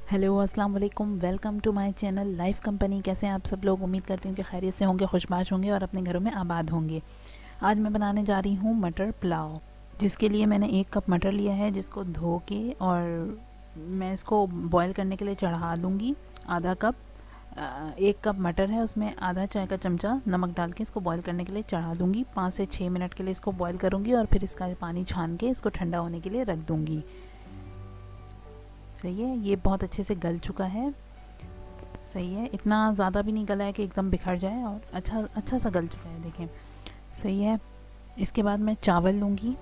Hello अस्सलाम वालेकुम, welcome to my channel life company. कैसे हैं आप सब लोग? उम्मीद करती हूँ कि खैरियत से होंगे, खुशबाश होंगे और अपने घरों में आबाद होंगे। आज मैं बनाने जा रही हूँ मटर पुलाव, जिसके लिए मैंने 1 कप मटर लिया है, जिसको धो के और मैं इसको बॉईल करने के लिए चढ़ा दूँगी। आधा कप 1 कप मटर है, उसमें आधा चाय का चमचा नमक डाल के इसको बॉईल करने के लिए चढ़ा दूँगी। 5 से 6 मिनट के लिए इसको बॉईल करूँगी और फिर इसका पानी छान के इसको ठंडा होने के लिए रख दूँगी। सही है, ये बहुत अच्छे से गल चुका है। सही है, इतना ज़्यादा भी नहीं गला है कि एकदम बिखर जाए, और अच्छा सा गल चुका है, देखें। सही है, इसके बाद मैं चावल लूँगी।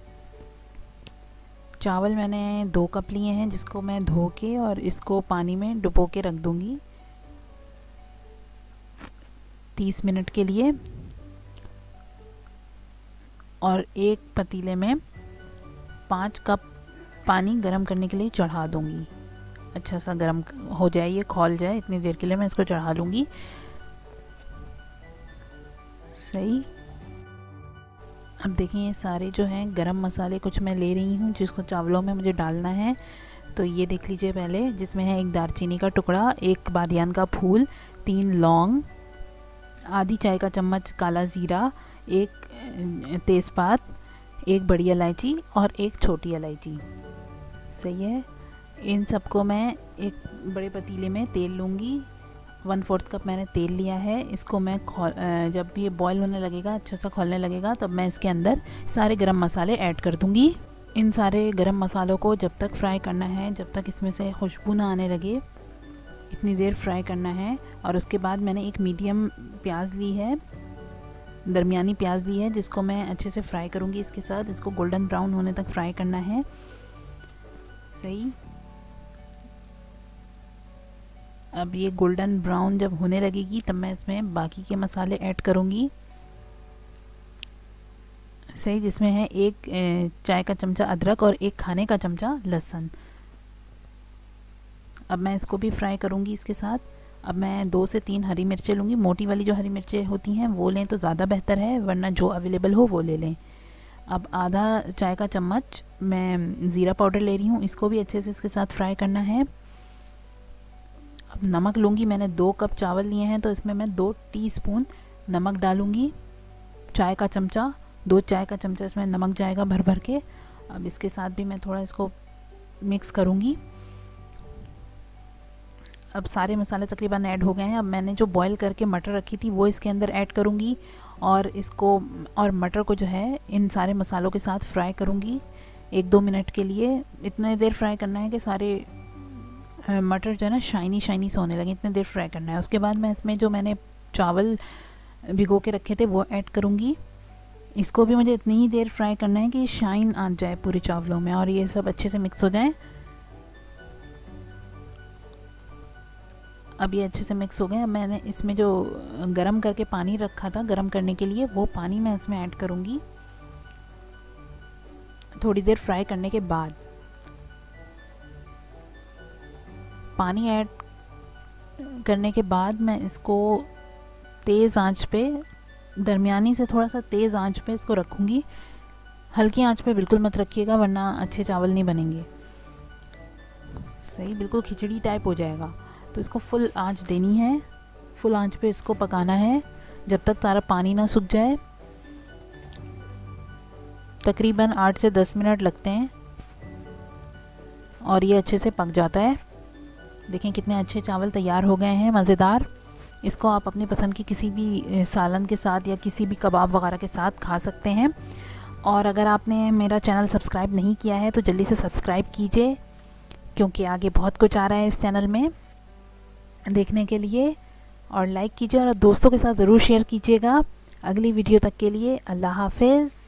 चावल मैंने 2 कप लिए हैं, जिसको मैं धो के और इसको पानी में डुबो के रख दूँगी 30 मिनट के लिए। और एक पतीले में 5 कप पानी गरम करने के लिए चढ़ा दूँगी। अच्छा सा गरम हो जाए, ये खौल जाए, इतनी देर के लिए मैं इसको चढ़ा लूँगी। सही, अब देखें ये सारे जो हैं गरम मसाले कुछ मैं ले रही हूँ, जिसको चावलों में मुझे डालना है। तो ये देख लीजिए पहले, जिसमें है 1 दालचीनी का टुकड़ा, 1 बादियान का फूल, 3 लौंग, आधी चाय का चम्मच काला ज़ीरा, 1 तेज़पात, 1 बड़ी इलायची और 1 छोटी इलायची। सही है, इन सबको मैं एक बड़े पतीले में तेल लूँगी। 1/4 कप मैंने तेल लिया है। इसको मैं जब ये बॉईल होने लगेगा, अच्छा सा खौलने लगेगा, तब मैं इसके अंदर सारे गरम मसाले ऐड कर दूँगी। इन सारे गरम मसालों को जब तक फ्राई करना है, जब तक इसमें से खुशबू ना आने लगे, इतनी देर फ्राई करना है। और उसके बाद मैंने एक मीडियम प्याज ली है, दरमियानी प्याज ली है, जिसको मैं अच्छे से फ्राई करूँगी इसके साथ। इसको गोल्डन ब्राउन होने तक फ्राई करना है। सही, अब ये गोल्डन ब्राउन जब होने लगेगी, तब मैं इसमें बाकी के मसाले ऐड करूँगी। सही, जिसमें है 1 चाय का चमचा अदरक और 1 खाने का चमचा लहसुन। अब मैं इसको भी फ्राई करूँगी इसके साथ। अब मैं 2 से 3 हरी मिर्चें लूँगी। मोटी वाली जो हरी मिर्चें होती हैं वो लें तो ज़्यादा बेहतर है, वरना जो अवेलेबल हो वो ले लें। अब आधा चाय का चम्मच मैं ज़ीरा पाउडर ले रही हूँ, इसको भी अच्छे से इसके साथ फ्राई करना है। अब नमक लूँगी, मैंने 2 कप चावल लिए हैं, तो इसमें मैं 2 टीस्पून नमक डालूँगी। चाय का चमचा, 2 चाय का चमचा इसमें नमक जाएगा भर भर के। अब इसके साथ भी मैं थोड़ा इसको मिक्स करूँगी। अब सारे मसाले तकरीबन ऐड हो गए हैं। अब मैंने जो बॉईल करके मटर रखी थी वो इसके अंदर ऐड करूँगी, और इसको और मटर को जो है इन सारे मसालों के साथ फ्राई करूँगी 1-2 मिनट के लिए। इतने देर फ्राई करना है कि सारे मटर जो है ना शाइनी से होने लगे, इतने देर फ्राई करना है। उसके बाद मैं इसमें जो मैंने चावल भिगो के रखे थे वो ऐड करूँगी। इसको भी मुझे इतनी ही देर फ्राई करना है कि शाइन आ जाए पूरे चावलों में और ये सब अच्छे से मिक्स हो जाए। अब ये अच्छे से मिक्स हो गए। अब मैंने इसमें जो गरम करके पानी रखा था गरम करने के लिए, वो पानी मैं इसमें ऐड करूँगी थोड़ी देर फ्राई करने के बाद। पानी ऐड करने के बाद मैं इसको तेज़ आंच पे, दरमियानी से थोड़ा सा तेज़ आंच पे इसको रखूँगी। हल्की आंच पे बिल्कुल मत रखिएगा, वरना अच्छे चावल नहीं बनेंगे। सही, बिल्कुल खिचड़ी टाइप हो जाएगा। तो इसको फुल आंच देनी है, फुल आंच पे इसको पकाना है जब तक सारा पानी ना सूख जाए। तकरीबन 8 से 10 मिनट लगते हैं और ये अच्छे से पक जाता है। देखें कितने अच्छे चावल तैयार हो गए हैं, मज़ेदार। इसको आप अपनी पसंद की किसी भी सालन के साथ या किसी भी कबाब वगैरह के साथ खा सकते हैं। और अगर आपने मेरा चैनल सब्सक्राइब नहीं किया है तो जल्दी से सब्सक्राइब कीजिए, क्योंकि आगे बहुत कुछ आ रहा है इस चैनल में देखने के लिए। और लाइक कीजिए और दोस्तों के साथ ज़रूर शेयर कीजिएगा। अगली वीडियो तक के लिए अल्लाह हाफिज़।